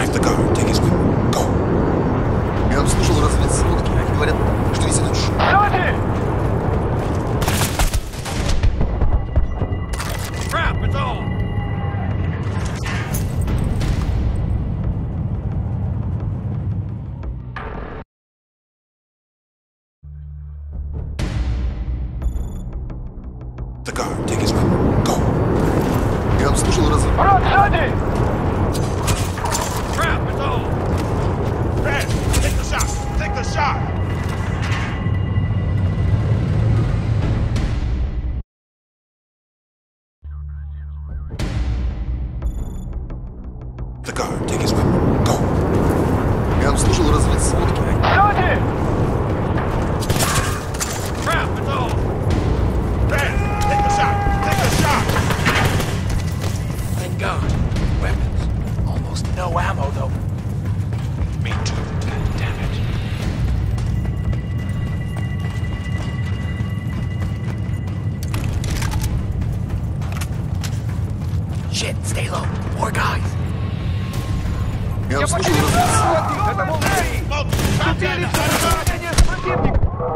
The guard, take his weapon. Go. Я слышал разведсводки. Они говорят, что здесь идут Crap, it's on! The guard, take his weapon. Go. Я слышал разведсводки. Рот, сзади! Crap, it's on! Red, take the shot! Take the shot! The guard, take his weapon. Go. Я слышал разведсводки. Сзади! Crap, it's on! Red, take the shot! Take the shot! Thank God. Weapons. Almost no ammo, though. Me too. God damn it. Shit, stay low. More guys. Я слышал разведсводки. Smoke! Shot down!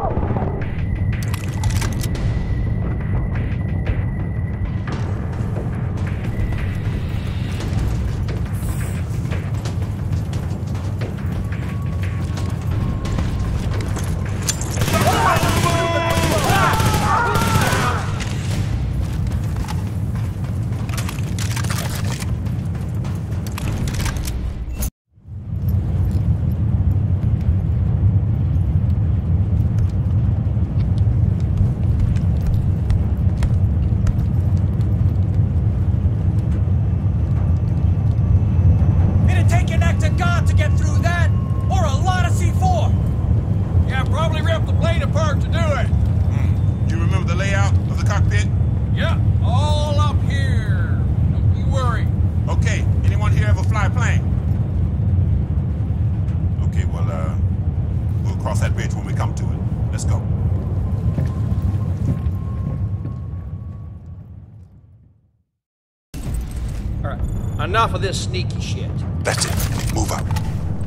It'd take an act of God to get through that, or a lot of C4. Yeah, probably rip the plane apart to do it. You remember the layout of the cockpit? Yeah, all up here. Don't you worry. Okay, anyone here ever fly a plane? Okay, well, we'll cross that bridge when we come to it. Let's go. All right, enough of this sneaky shit. That's it. Move up.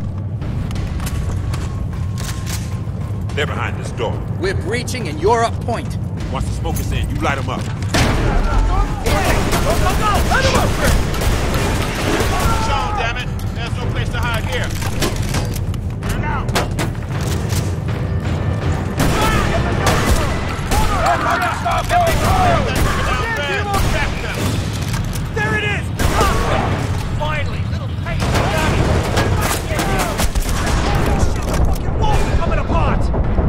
They're behind this door. We're breaching and you're up point. Once the smoke is in, you light them up. Sean, damn it! There's no place to hide here. Turn out. There it is! Finally, little pain. Shit, the fucking wall's coming apart!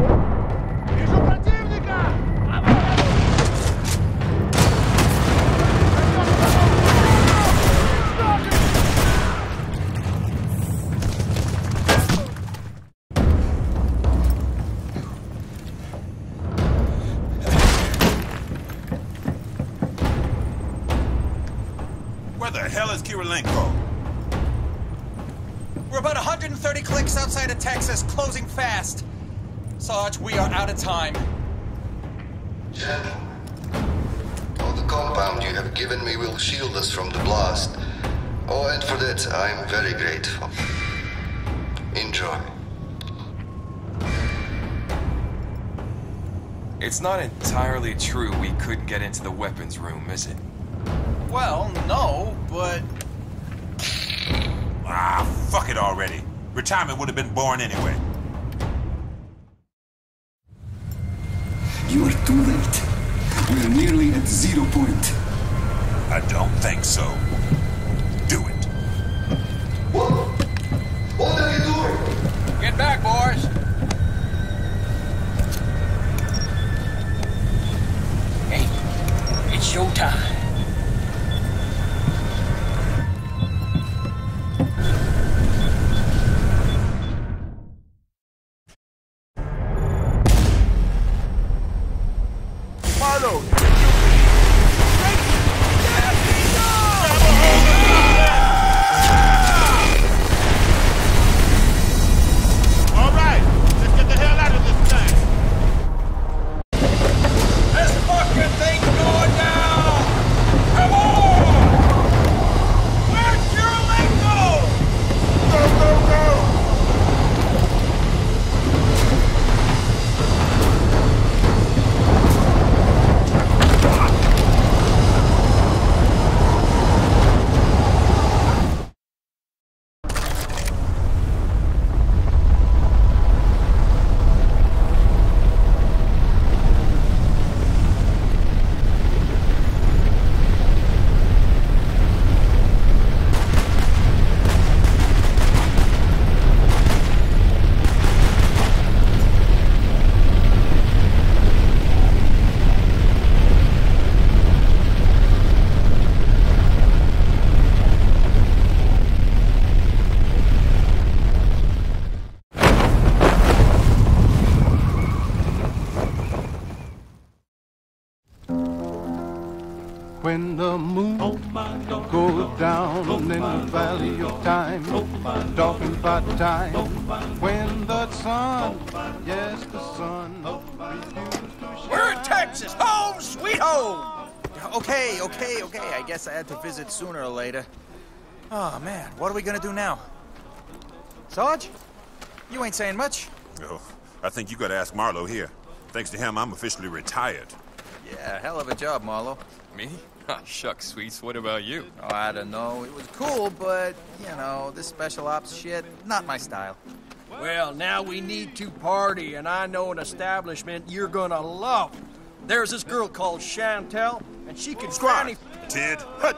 Where the hell is Kirilenko? We're about 130 clicks outside of Texas, closing fast. Sarge, we are out of time. Gentlemen, all the compound you have given me will shield us from the blast. Oh, and for that, I'm very grateful. Enjoy. It's not entirely true we couldn't get into the weapons room, is it? Well, no, but... Ah, fuck it already. Retirement would have been boring anyway. You are too late. We are nearly at 0 point. I don't think so. Do it. What are you doing? Get back, boys! Hey, it's showtime. Marlo! down in the valley of time, talking about time when the sun, yes, the sun refused to shine. We're in Texas, home sweet home. Okay. I guess I had to visit sooner or later. Oh, man, what are we gonna do now? Sarge? You ain't saying much. Oh, I think you gotta ask Marlowe here. Thanks to him, I'm officially retired. Yeah, hell of a job, Marlowe. Me? Ah, shucks, Sweets. What about you? Oh, I don't know. It was cool, but, you know, this special ops shit, not my style. Well, now we need to party, and I know an establishment you're gonna love. There's this girl called Chantel, and she can Squad! Ted, hut!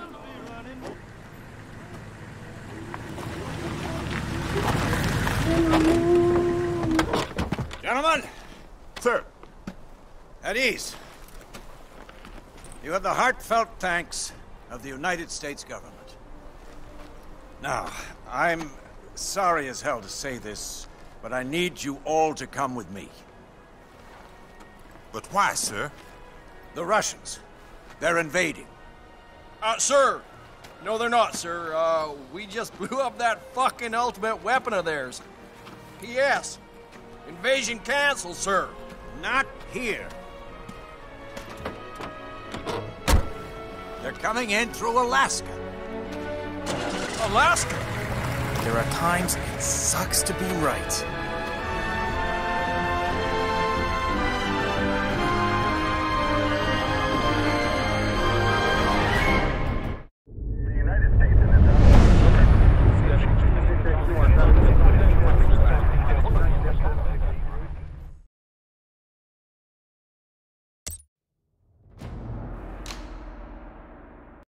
Gentlemen, Sir. at ease. You have the heartfelt thanks of the United States government. Now, I'm sorry as hell to say this, but I need you all to come with me. But why, sir? The Russians. They're invading. Sir! No, they're not, sir. We just blew up that fucking ultimate weapon of theirs. P.S. Invasion canceled, sir. Not here. They're coming in through Alaska. Alaska? There are times it sucks to be right.